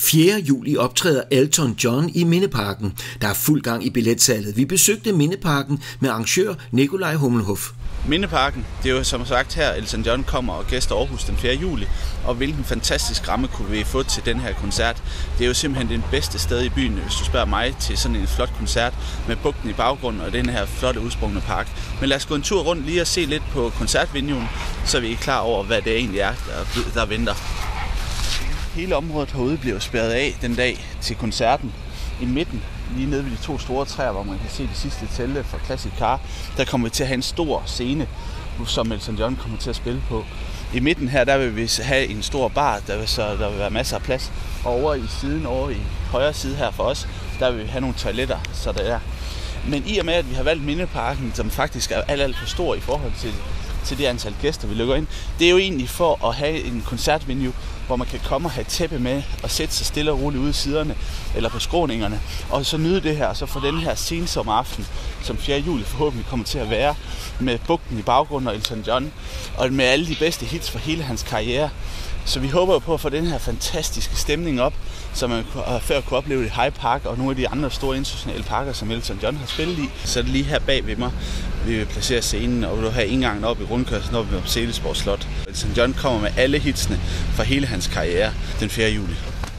4. juli optræder Elton John i Mindeparken. Der er fuld gang i billetsalget. Vi besøgte Mindeparken med arrangør Nikolaj Hummelhoff. Mindeparken, det er jo som sagt her, Elton John kommer og gæster Aarhus den 4. juli. Og hvilken fantastisk ramme kunne vi få til den her koncert. Det er jo simpelthen det bedste sted i byen, hvis du spørger mig, til sådan en flot koncert med bugten i baggrunden og den her flotte udsprungne park. Men lad os gå en tur rundt lige og se lidt på koncertvinuen, så vi er klar over, hvad det egentlig er, der venter. Hele området herude bliver spærret af den dag til koncerten. I midten, lige nede ved de 2 store træer, hvor man kan se de sidste telte fra Classic Car, der kommer vi til at have en stor scene, som Elton John kommer til at spille på. I midten her, der vil vi have en stor bar, der vil være masser af plads. Og over i siden, over i højre side her for os, der vil vi have nogle toiletter, så der er. Men i og med, at vi har valgt Mindeparken, som faktisk er alt for stor i forhold til det antal gæster, vi lukker ind, det er jo egentlig for at have en koncertvenue, hvor man kan komme og have tæppe med og sætte sig stille og roligt ude i siderne eller på skråningerne, og så nyde det her, og så få den her sensommeraften, som 4. juli forhåbentlig kommer til at være, med bugten i baggrunden og Elton John, og med alle de bedste hits for hele hans karriere. Så vi håber på at få den her fantastiske stemning op, som man før kunne opleve i Hyde Park og nogle af de andre store internationale parker, som Elton John har spillet i. Så er det lige her bag ved mig, vi vil placere scenen, og vi vil have indgangen op i rundkørslen op ved Sælesborg Slot. Elton John kommer med alle hitsene fra hele hans karriere den 4. juli.